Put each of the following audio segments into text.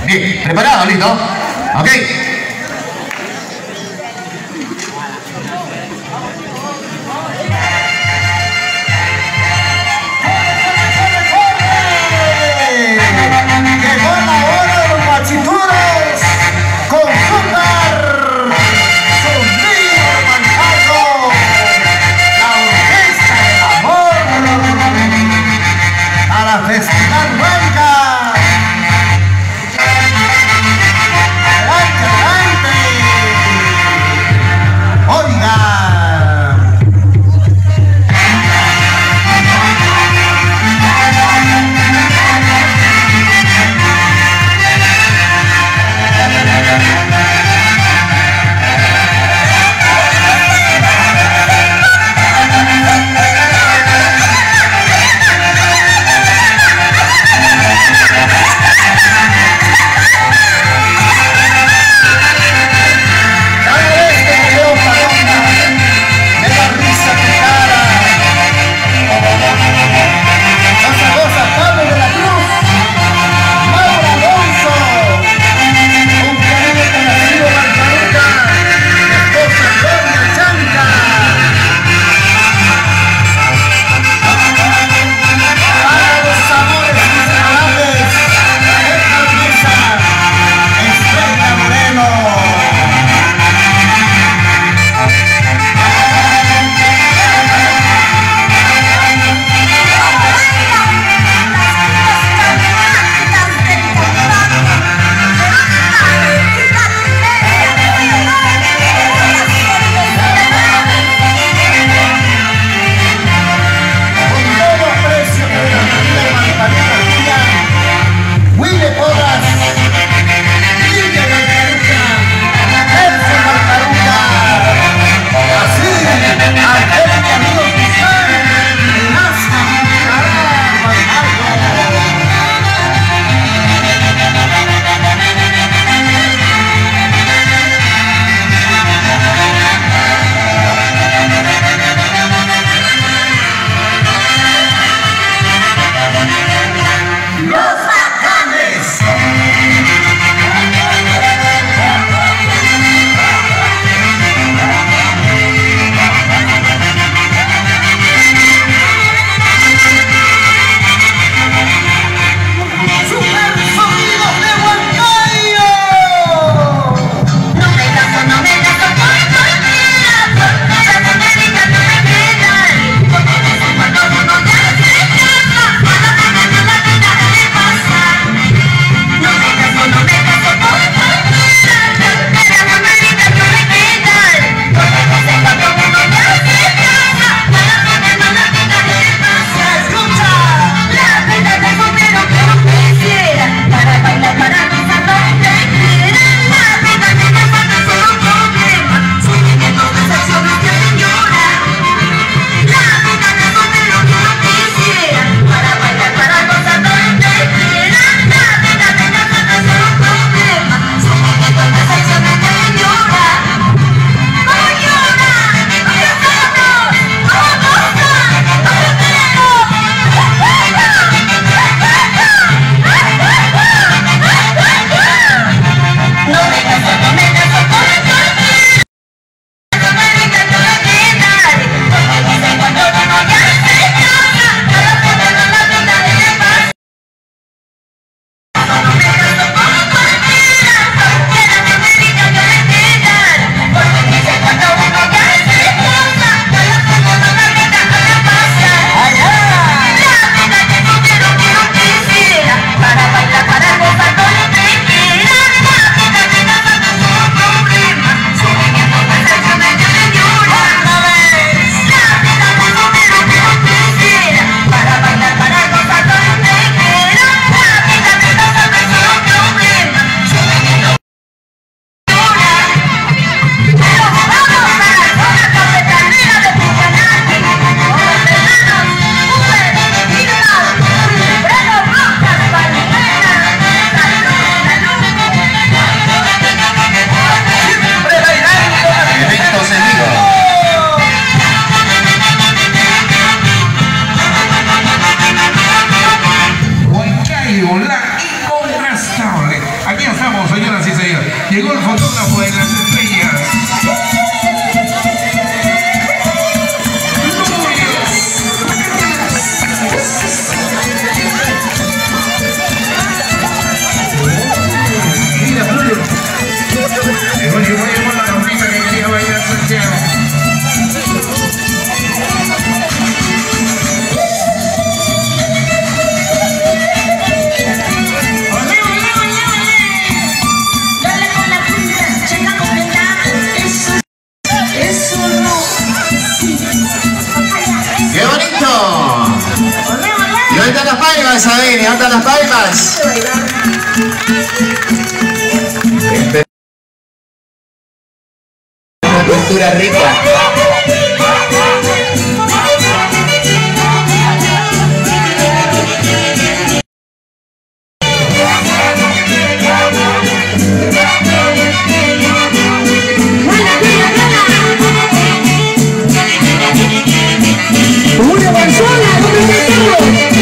Bien, ¿preparado? ¿Listo? Ok. Llegó la hora de los guachituros con Zúcar, Sonido Manchaco, la orquesta del amor, para festival Huanca. Adelante, adelante. Llegó el fotógrafo de las estrellas. Mira, Julio. Llegó la campita que quería bailar Santiago. ¡Qué bonito! ¿Y dónde están las palmas, Sabine? ¿Dónde están las palmas? Una cultura rica. ¡Una manzana! ¿Dónde está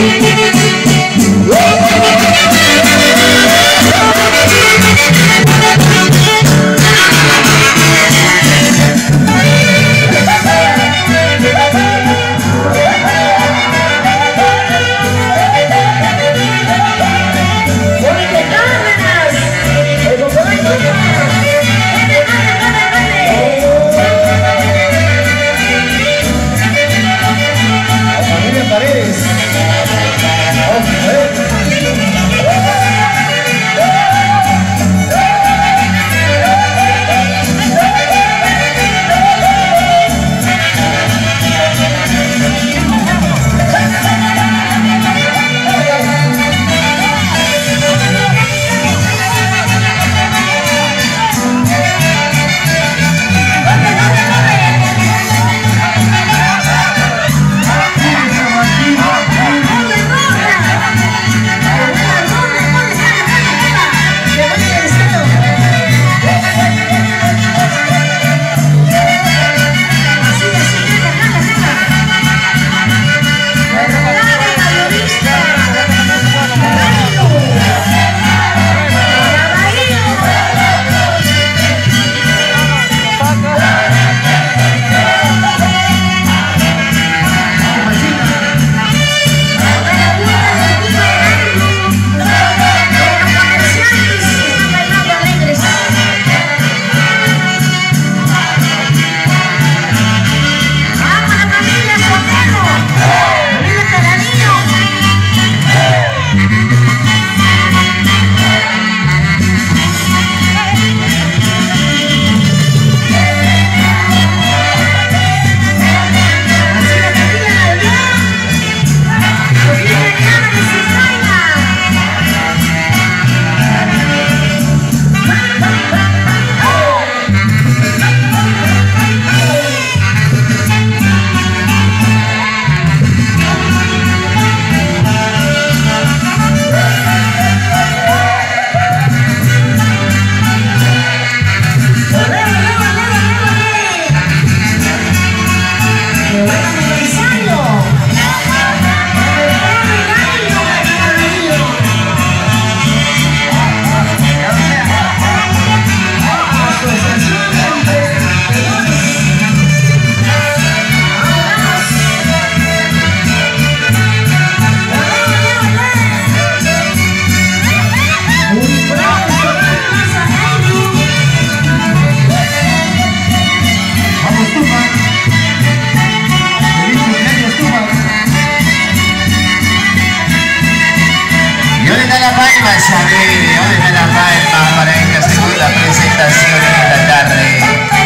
Sabine, ¿dónde están las palmas para esta segunda presentación en esta tarde?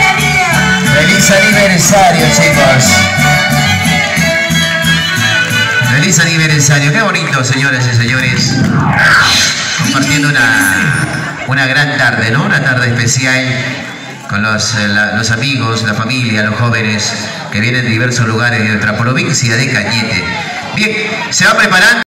¡Feliz aniversario, chicos! ¡Feliz aniversario! ¡Qué bonito, señoras y señores! Compartiendo una gran tarde, ¿no? Una tarde especial con los amigos, la familia, los jóvenes que vienen de diversos lugares de nuestra provincia de Cañete. Bien, se va preparando.